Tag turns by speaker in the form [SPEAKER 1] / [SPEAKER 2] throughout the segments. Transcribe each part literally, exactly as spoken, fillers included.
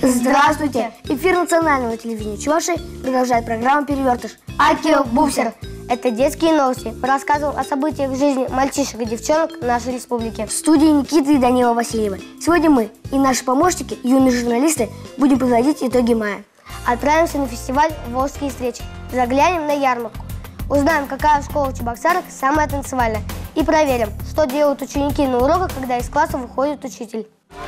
[SPEAKER 1] Здравствуйте! Эфир национального телевидения Чувашии продолжает программа «Перевертыш». Акил Буксер. Это детские новости. Мы рассказываем о событиях в жизни мальчишек и девчонок нашей республики. В студии Никита и Данила Васильева. Сегодня мы и наши помощники, юные журналисты, будем подводить итоги мая. Отправимся на фестиваль «Волжские встречи». Заглянем на ярмарку. Узнаем, какая школа в Чебоксарах самая танцевальная. И проверим, что делают ученики на уроках, когда из класса выходит учитель.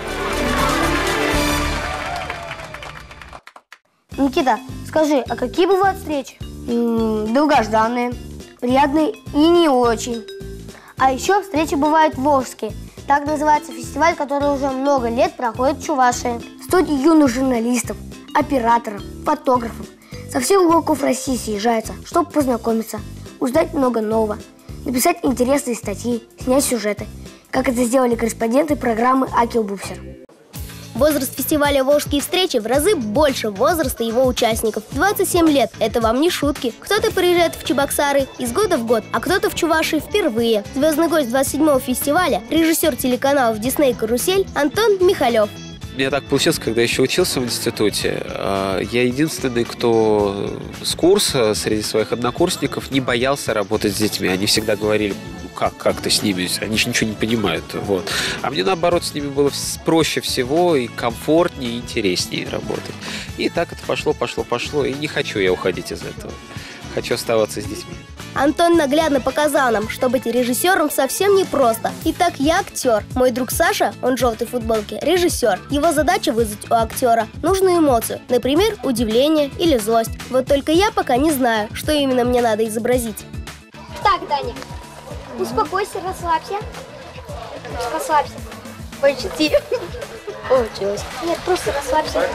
[SPEAKER 1] Никита, скажи, а какие бывают встречи? М-м, долгожданные, приятные и не очень. А еще встречи бывают волжские. Так называется фестиваль, который уже много лет проходит в Чувашии. В студии юных журналистов, операторов, фотографов со всех уголков России съезжаются, чтобы познакомиться, узнать много нового, написать интересные статьи, снять сюжеты, как это сделали корреспонденты программы «Акил Буксер».
[SPEAKER 2] Возраст фестиваля «Волжские встречи» в разы больше возраста его участников. двадцать семь лет. Это вам не шутки. Кто-то приезжает в Чебоксары из года в год, а кто-то в Чувашии впервые. Звездный гость двадцать седьмого фестиваля, режиссер телеканалов «Дисней» «Карусель» Антон Михалев.
[SPEAKER 3] У меня так получилось, когда еще учился в институте, я единственный, кто с курса среди своих однокурсников не боялся работать с детьми. Они всегда говорили: как, как ты с ними, они же ничего не понимают. Вот. А мне, наоборот, с ними было проще всего и комфортнее, и интереснее работать. И так это пошло, пошло, пошло. И не хочу я уходить из этого. Хочу оставаться с детьми.
[SPEAKER 2] Антон наглядно показал нам, что быть режиссером совсем непросто. Итак, я актер. Мой друг Саша, он в желтой футболке, режиссер. Его задача вызвать у актера нужную эмоцию. Например, удивление или злость. Вот только я пока не знаю, что именно мне надо изобразить.
[SPEAKER 4] Так, Даня, успокойся, расслабься. Расслабься. Почти. Получилось. Нет, просто расслабься.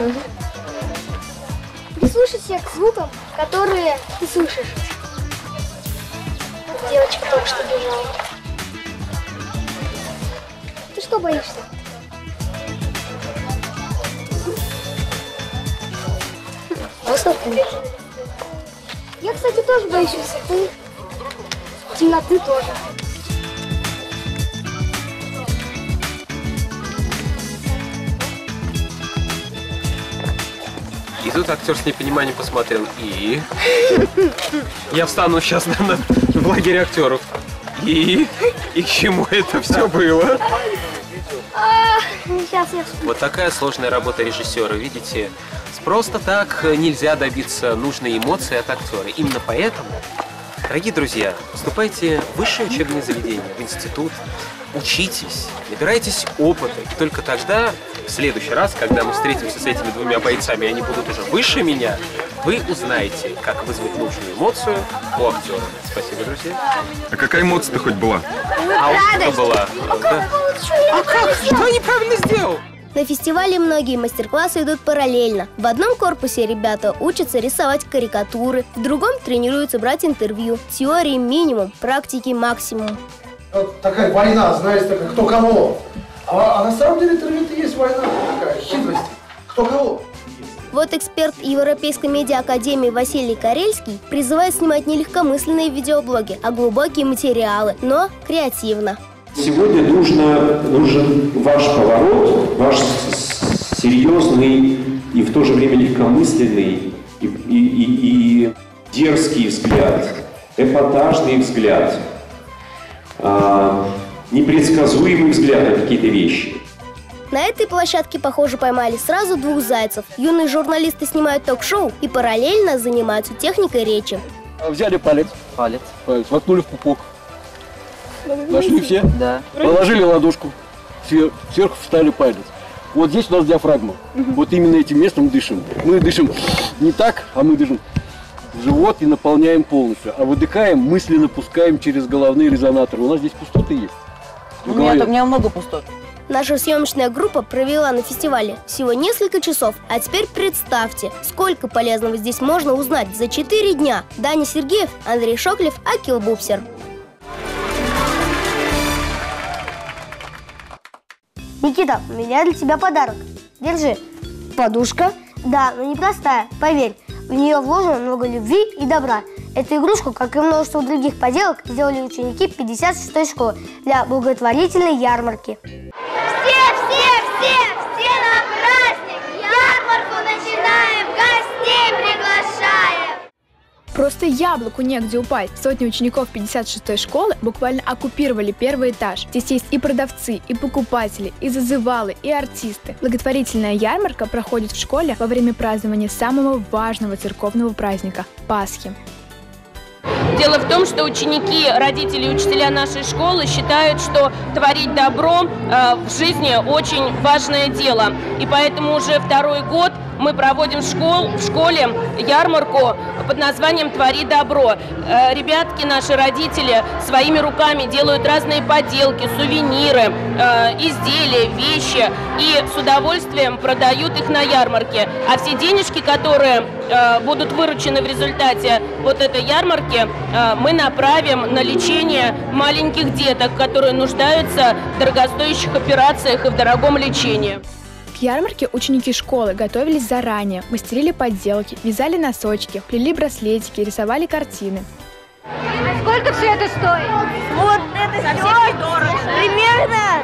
[SPEAKER 4] Прислушайся к звукам, которые ты слышишь. Девочка только что бежала. Ты что боишься? Высоты. Я, кстати, тоже боюсь высоты. Темноты тоже.
[SPEAKER 3] И тут актер с непониманием посмотрел. И? Я встану сейчас на, на, в лагере актеров. И? И к чему это все было?
[SPEAKER 4] А, сейчас я вспомню.
[SPEAKER 3] Вот такая сложная работа режиссера. Видите, просто так нельзя добиться нужной эмоции от актера. Именно поэтому, дорогие друзья, вступайте в высшее учебное заведение, в институт, учитесь, набирайтесь опыта. И только тогда, в следующий раз, когда мы встретимся с этими двумя бойцами, и они будут уже выше меня, вы узнаете, как вызвать нужную эмоцию у актера. Спасибо, друзья.
[SPEAKER 5] А какая эмоция-то хоть была?
[SPEAKER 3] А вот что была? Да. А как? Что я неправильно сделал?
[SPEAKER 2] На фестивале многие мастер-классы идут параллельно. В одном корпусе ребята учатся рисовать карикатуры, в другом тренируются брать интервью. Теории минимум, практики максимум.
[SPEAKER 6] Вот такая война, знаете, такая, кто кого. А, а на самом деле это есть война, такая хитрость. Кто кого.
[SPEAKER 2] Вот эксперт Европейской медиа-академии Василий Карельский призывает снимать не легкомысленные видеоблоги, а глубокие материалы, но креативно.
[SPEAKER 7] Сегодня нужно, нужен ваш поворот, ваш серьезный и в то же время легкомысленный и, и, и, и дерзкий взгляд, эпатажный взгляд, а, непредсказуемый взгляд на какие-то вещи.
[SPEAKER 2] На этой площадке, похоже, поймали сразу двух зайцев. Юные журналисты снимают ток-шоу и параллельно занимаются техникой речи.
[SPEAKER 8] Взяли палец,
[SPEAKER 9] Палец.
[SPEAKER 8] палец, воткнули в пупок. Нашли все?
[SPEAKER 9] Да.
[SPEAKER 8] Положили ладошку, свер- сверху вставили палец. Вот здесь у нас диафрагма. Вот именно этим местом дышим. Мы дышим не так, а мы дышим в живот и наполняем полностью. А выдыхаем, мысленно пускаем через головные резонаторы. У нас здесь пустоты есть.
[SPEAKER 9] У меня, у меня много пустот.
[SPEAKER 2] Наша съемочная группа провела на фестивале всего несколько часов. А теперь представьте, сколько полезного здесь можно узнать за четыре дня. Даня Сергеев, Андрей Шоклев, Акил Буксер.
[SPEAKER 1] Никита, у меня для тебя подарок. Держи. Подушка. Да, но не простая, поверь. В нее вложено много любви и добра. Эту игрушку, как и множество других поделок, сделали ученики пятьдесят шестой школы для благотворительной ярмарки.
[SPEAKER 4] Все, все, все, все на праздник! Ярмарка!
[SPEAKER 10] Просто яблоку негде упасть. Сотни учеников пятьдесят шестой школы буквально оккупировали первый этаж. Здесь есть и продавцы, и покупатели, и зазывалы, и артисты. Благотворительная ярмарка проходит в школе во время празднования самого важного церковного праздника – Пасхи.
[SPEAKER 11] Дело в том, что ученики, родители и учителя нашей школы считают, что творить добро э, в жизни очень важное дело. И поэтому уже второй год мы проводим в, школ, в школе ярмарку под названием «Твори добро». Э, ребятки, наши родители, своими руками делают разные поделки, сувениры, э, изделия, вещи и с удовольствием продают их на ярмарке. А все денежки, которые э, будут выручены в результате вот этой ярмарки, э, мы направим на лечение маленьких деток, которые нуждаются в дорогостоящих операциях и в дорогом лечении.
[SPEAKER 10] К ярмарке ученики школы готовились заранее, мастерили поделки, вязали носочки, плели браслетики, рисовали картины.
[SPEAKER 4] Сколько все это стоит? Вот это все дорого. Примерно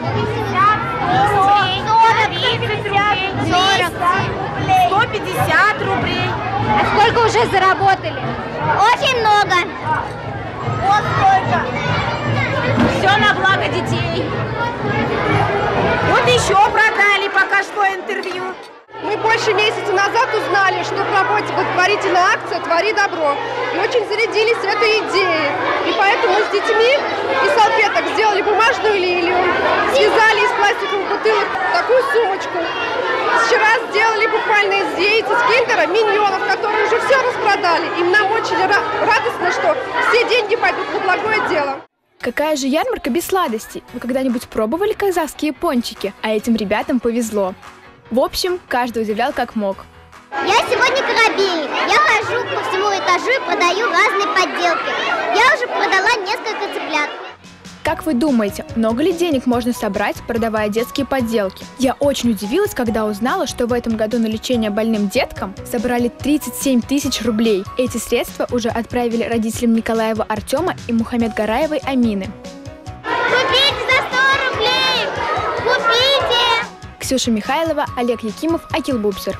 [SPEAKER 4] сорок, сто пятьдесят рублей. А сколько уже заработали? Очень много. Вот сколько. Все на благо детей. Вот еще продали, пока шло интервью.
[SPEAKER 12] Мы больше месяца назад узнали, что в работе благотворительная акция «Твори добро». И очень зарядились этой идеей. И поэтому с детьми из салфеток сделали бумажную лилию, связали из пластиковых бутылок такую сумочку. Вчера сделали буквально из яиц, из киндера миньонов, которые уже все распродали. И нам очень радостно, что все деньги пойдут на благое дело.
[SPEAKER 10] Какая же ярмарка без сладостей? Вы когда-нибудь пробовали казахские пончики? А этим ребятам повезло. В общем, каждый удивлял как мог.
[SPEAKER 13] Я сегодня корабельник. Я хожу по всему этажу и продаю разные подделки. Я уже продала несколько цыплят.
[SPEAKER 10] Как вы думаете, много ли денег можно собрать, продавая детские подделки? Я очень удивилась, когда узнала, что в этом году на лечение больным деткам собрали тридцать семь тысяч рублей. Эти средства уже отправили родителям Николаева Артема и Мухаммедгараевой Амины.
[SPEAKER 13] Купите за сто рублей! Купите!
[SPEAKER 10] Ксюша Михайлова, Олег Якимов, Акил Бубсер.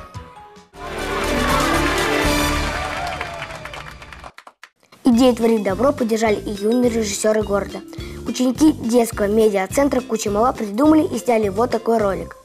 [SPEAKER 1] Идею «Творить добро» поддержали и юные режиссеры города. Ученики детского медиа-центра Куча-Мала придумали и сняли вот такой ролик.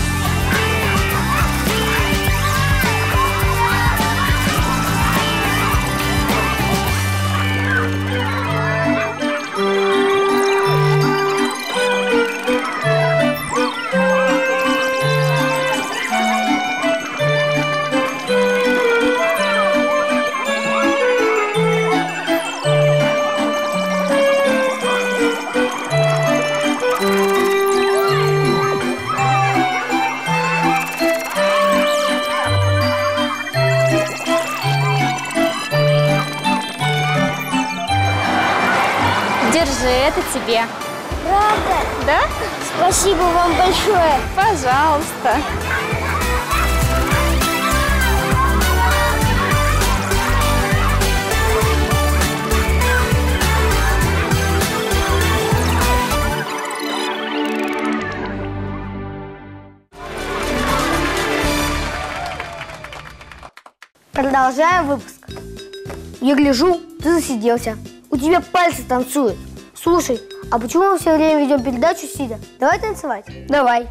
[SPEAKER 14] Держи, это тебе.
[SPEAKER 13] Правда?
[SPEAKER 14] Да?
[SPEAKER 13] Спасибо вам большое.
[SPEAKER 14] Пожалуйста.
[SPEAKER 1] Продолжаем выпуск. Я гляжу, ты засиделся. У тебя пальцы танцуют. Слушай, а почему мы все время ведем передачу сидя? Давай танцевать. Давай.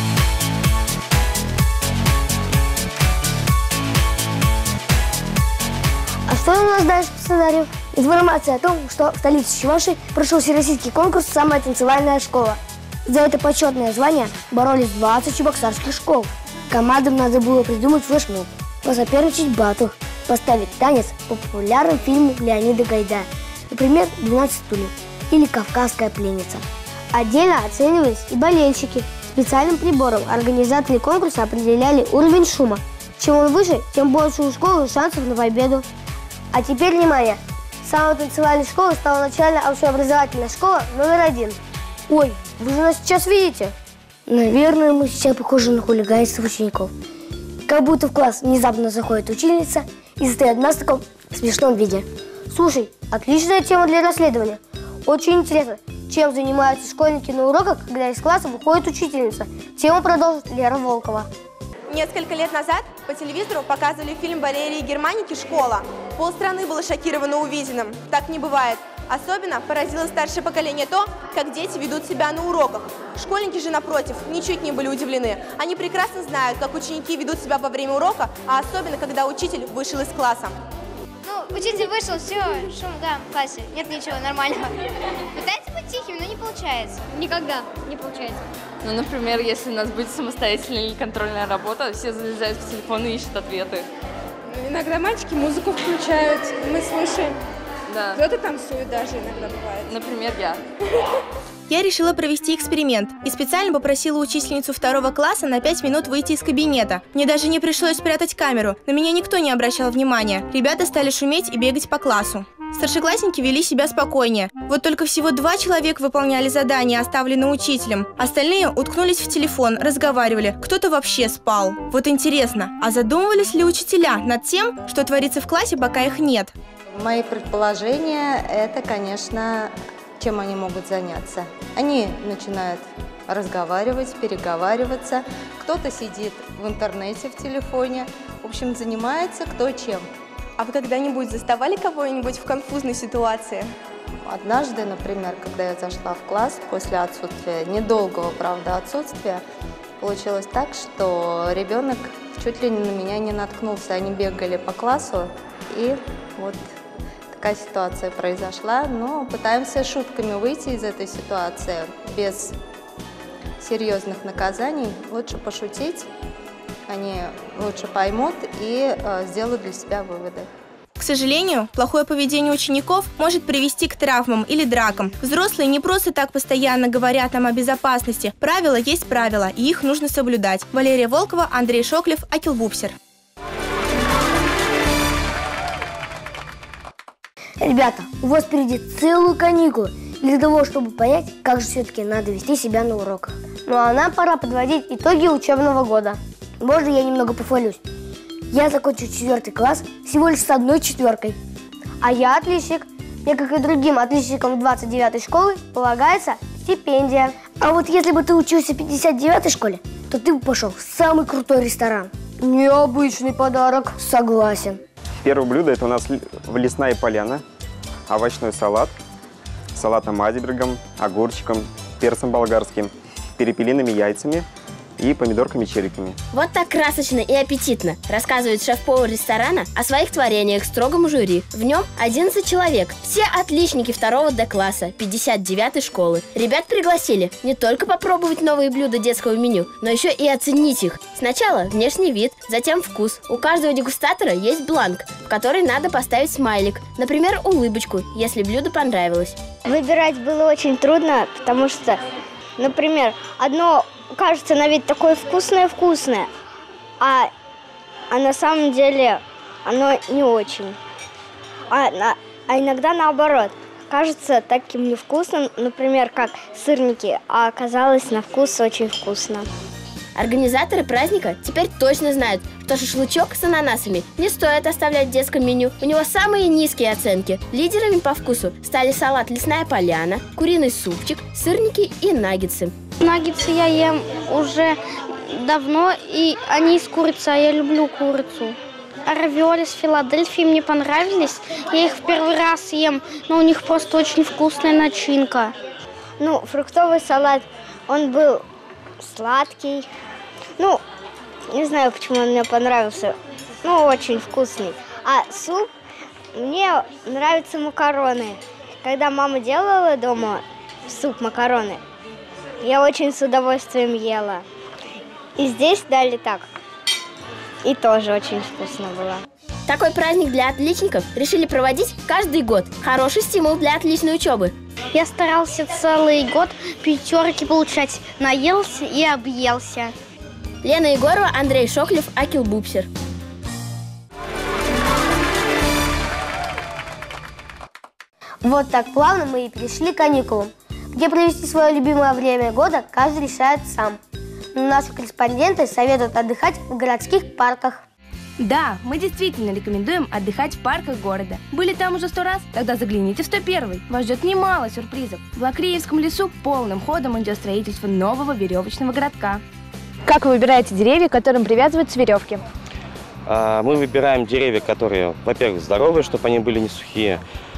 [SPEAKER 1] А что у нас дальше по сценарию? Информация о том, что в столице Чувашии прошел всероссийский конкурс «Самая танцевальная школа». За это почетное звание боролись двадцать чебоксарских школ. Командам надо было придумать флешмоб, посоперничать в батлах, поставить танец по популярному фильму Леонида Гайдая. Например, «двенадцать стульев» или «Кавказская пленница». Отдельно оценивались и болельщики. Специальным прибором организаторы конкурса определяли уровень шума. Чем он выше, тем больше у школы шансов на победу. А теперь внимание! Самой танцевальной школой стала начальная общеобразовательная школа номер один. Ой, вы же нас сейчас видите? Наверное, мы сейчас похожи на хулиганистов учеников. Как будто в класс внезапно заходит учительница и стоит нас в таком смешном виде. Слушай, отличная тема для расследования. Очень интересно, чем занимаются школьники на уроках, когда из класса выходит учительница. Тему продолжит Лера Волкова.
[SPEAKER 15] Несколько лет назад по телевизору показывали фильм Валерии Германики «Школа». Полстраны было шокировано увиденным. Так не бывает. Особенно поразило старшее поколение то, как дети ведут себя на уроках. Школьники же, напротив, ничуть не были удивлены. Они прекрасно знают, как ученики ведут себя во время урока, а особенно, когда учитель вышел из класса.
[SPEAKER 16] Ну, учитель вышел, все, шум, да, в классе, нет ничего, нормального. Пытается быть тихим, но не получается. Никогда не получается.
[SPEAKER 17] Ну, например, если у нас будет самостоятельная или контрольная работа, все залезают в телефон и ищут ответы.
[SPEAKER 12] Иногда мальчики музыку включают, мы слушаем.
[SPEAKER 17] Да.
[SPEAKER 12] Кто-то танцует даже иногда бывает.
[SPEAKER 17] Например, я.
[SPEAKER 18] Я решила провести эксперимент и специально попросила учительницу второго класса на пять минут выйти из кабинета. Мне даже не пришлось спрятать камеру, на меня никто не обращал внимания. Ребята стали шуметь и бегать по классу. Старшеклассники вели себя спокойнее. Вот только всего два человека выполняли задания, оставленные учителем. Остальные уткнулись в телефон, разговаривали. Кто-то вообще спал. Вот интересно, а задумывались ли учителя над тем, что творится в классе, пока их нет?
[SPEAKER 19] Мои предположения – это, конечно, чем они могут заняться. Они начинают разговаривать, переговариваться. Кто-то сидит в интернете, в телефоне. В общем, занимается кто чем.
[SPEAKER 15] А вы когда-нибудь заставали кого-нибудь в конфузной ситуации?
[SPEAKER 19] Однажды, например, когда я зашла в класс после отсутствия, недолгого, правда, отсутствия, получилось так, что ребенок чуть ли на меня не наткнулся. Они бегали по классу, и вот такая ситуация произошла. Но пытаемся шутками выйти из этой ситуации без серьезных наказаний. Лучше пошутить, они лучше поймут и э, сделают для себя выводы.
[SPEAKER 18] К сожалению, плохое поведение учеников может привести к травмам или дракам. Взрослые не просто так постоянно говорят нам о безопасности. Правила есть правила, и их нужно соблюдать. Валерия Волкова, Андрей Шоклев, Акил Бупсер.
[SPEAKER 1] Ребята, у вас впереди целую каникулу для того, чтобы понять, как же все-таки надо вести себя на уроках. Ну а нам пора подводить итоги учебного года. Можно я немного похвалюсь? Я закончил четвертый класс всего лишь с одной четверкой. А я отличник. Мне, как и другим отличникам двадцать девятой школы, полагается стипендия. А вот если бы ты учился в пятьдесят девятой школе, то ты бы пошел в самый крутой ресторан. Необычный подарок, согласен.
[SPEAKER 20] Первое блюдо – это у нас лесная поляна, овощной салат, салатом айсбергом, огурчиком, перцем болгарским, перепелиными яйцами и помидорками-чериками.
[SPEAKER 2] Вот так красочно и аппетитно рассказывает шеф-повар ресторана о своих творениях строгому жюри. В нем одиннадцать человек, все отличники второго Д-класса, пятьдесят девятой школы. Ребят пригласили не только попробовать новые блюда детского меню, но еще и оценить их. Сначала внешний вид, затем вкус. У каждого дегустатора есть бланк, в который надо поставить смайлик, например, улыбочку, если блюдо понравилось.
[SPEAKER 4] Выбирать было очень трудно, потому что, например, одно кажется на вид такое вкусное-вкусное, а, а на самом деле оно не очень. А, на, а иногда наоборот, кажется таким невкусным, например, как сырники, а оказалось на вкус очень вкусно.
[SPEAKER 2] Организаторы праздника теперь точно знают, что шашлычок с ананасами не стоит оставлять в детском меню. У него самые низкие оценки. Лидерами по вкусу стали салат «Лесная поляна», куриный супчик, сырники и наггетсы.
[SPEAKER 4] Наггетсы я ем уже давно, и они из курицы, а я люблю курицу. А равиоли с Филадельфией мне понравились. Я их в первый раз ем, но у них просто очень вкусная начинка. Ну, фруктовый салат, он был сладкий. Ну, не знаю, почему он мне понравился. Ну, очень вкусный. А суп, мне нравятся макароны. Когда мама делала дома суп макароны, я очень с удовольствием ела. И здесь дали так. И тоже очень вкусно было.
[SPEAKER 2] Такой праздник для отличников решили проводить каждый год. Хороший стимул для отличной учебы.
[SPEAKER 4] Я старался целый год пятерки получать. Наелся и объелся.
[SPEAKER 2] Лена Егорова, Андрей Шоклев, Акил Бупсер.
[SPEAKER 1] Вот так плавно мы и перешли к каникулам, где провести свое любимое время года каждый решает сам. Но наши корреспонденты советуют отдыхать в городских парках.
[SPEAKER 21] Да, мы действительно рекомендуем отдыхать в парках города. Были там уже сто раз? Тогда загляните в сто первый. Вас ждет немало сюрпризов. В Лакреевском лесу полным ходом идет строительство нового веревочного городка.
[SPEAKER 5] Как вы выбираете деревья, к которым привязываются веревки?
[SPEAKER 22] Мы выбираем деревья, которые, во-первых, здоровые, чтобы они были не сухие,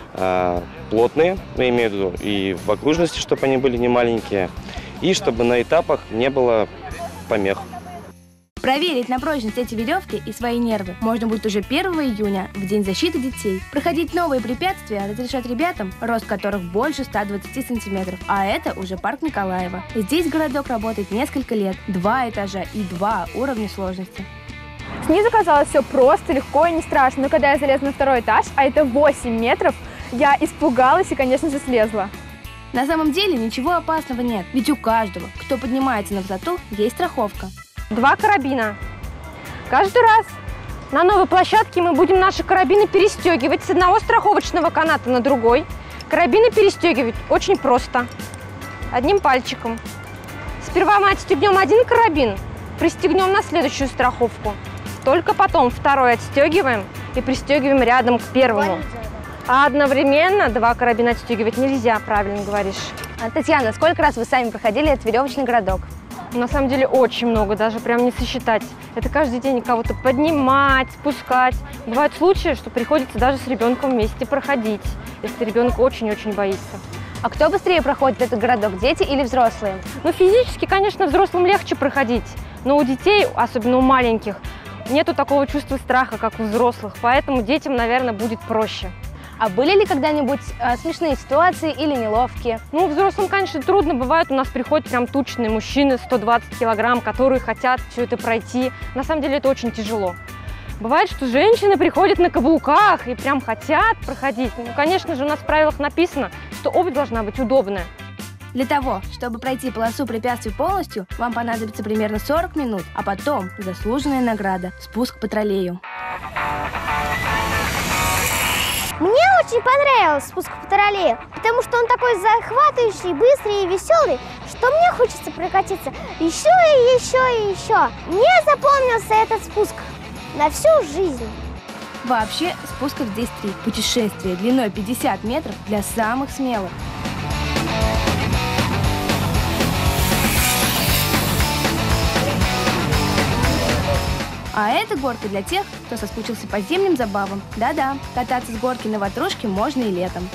[SPEAKER 22] плотные, я имею в виду, и в окружности, чтобы они были не маленькие, и чтобы на этапах не было помех.
[SPEAKER 21] Проверить на прочность эти веревки и свои нервы можно будет уже первого июня, в День защиты детей. Проходить новые препятствия разрешат ребятам, рост которых больше ста двадцати сантиметров. А это уже парк Николаева. Здесь городок работает несколько лет, два этажа и два уровня сложности.
[SPEAKER 10] Снизу казалось все просто, легко и не страшно, но когда я залезла на второй этаж, а это восемь метров, я испугалась и, конечно же, слезла.
[SPEAKER 21] На самом деле ничего опасного нет, ведь у каждого, кто поднимается на высоту, есть страховка.
[SPEAKER 23] Два карабина. Каждый раз на новой площадке мы будем наши карабины перестегивать с одного страховочного каната на другой. Карабины перестегивать очень просто, одним пальчиком. Сперва мы отстегнем один карабин, пристегнем на следующую страховку. Только потом второй отстегиваем и пристегиваем рядом к первому. А одновременно два карабина отстегивать нельзя, правильно говоришь.
[SPEAKER 5] А, Татьяна, сколько раз вы сами проходили этот веревочный городок?
[SPEAKER 23] На самом деле очень много, даже прям не сосчитать. Это каждый день кого-то поднимать, спускать. Бывают случаи, что приходится даже с ребенком вместе проходить, если ребенок очень-очень боится.
[SPEAKER 5] А кто быстрее проходит этот городок, дети или взрослые?
[SPEAKER 23] Ну, физически, конечно, взрослым легче проходить, но у детей, особенно у маленьких, нету такого чувства страха, как у взрослых, поэтому детям, наверное, будет проще.
[SPEAKER 5] А были ли когда-нибудь э, смешные ситуации или неловкие?
[SPEAKER 23] Ну, взрослым, конечно, трудно. Бывает, у нас приходят прям тучные мужчины, сто двадцать килограмм, которые хотят все это пройти. На самом деле это очень тяжело. Бывает, что женщины приходят на каблуках и прям хотят проходить. Ну, конечно же, у нас в правилах написано, что обувь должна быть удобная.
[SPEAKER 21] Для того, чтобы пройти полосу препятствий полностью, вам понадобится примерно сорок минут, а потом заслуженная награда – спуск по троллею.
[SPEAKER 13] Мне очень понравился спуск по троллею, потому что он такой захватывающий, быстрый и веселый, что мне хочется прокатиться еще и еще и еще. Мне запомнился этот спуск на всю жизнь.
[SPEAKER 21] Вообще, спусков здесь три. Путешествие длиной пятьдесят метров для самых смелых. А это горка для тех, кто соскучился по зимним забавам. Да-да, кататься с горки на ватрушке можно и летом.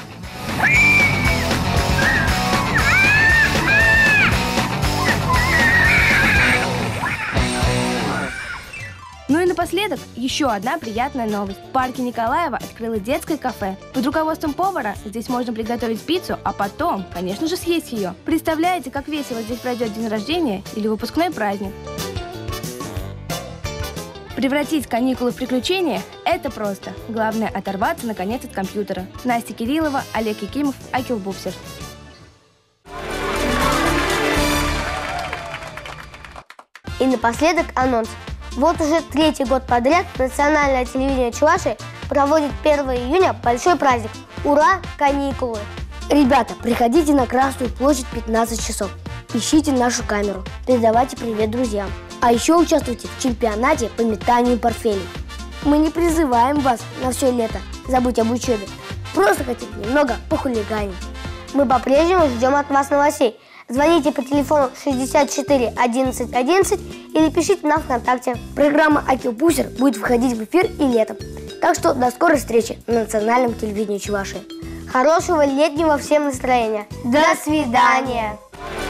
[SPEAKER 21] Ну и напоследок, еще одна приятная новость. В парке Николаева открылось детское кафе. Под руководством повара здесь можно приготовить пиццу, а потом, конечно же, съесть ее. Представляете, как весело здесь пройдет день рождения или выпускной праздник? Превратить каникулы в приключения – это просто. Главное – оторваться, наконец, от компьютера. Настя Кириллова, Олег Якимов, Акил Буксер.
[SPEAKER 1] И напоследок анонс. Вот уже третий год подряд национальное телевидение Чувашии проводит первого июня большой праздник. Ура, каникулы! Ребята, приходите на Красную площадь в пятнадцать часов. Ищите нашу камеру, передавайте привет друзьям. А еще участвуйте в чемпионате по метанию портфелей. Мы не призываем вас на все лето забыть об учебе. Просто хотим немного похулиганить. Мы по-прежнему ждем от вас новостей. Звоните по телефону шестьдесят четыре одиннадцать одиннадцать или пишите нам ВКонтакте. Программа «Акил Буксер» будет выходить в эфир и летом. Так что до скорой встречи на национальном телевидении Чувашии. Хорошего летнего всем настроения. До свидания!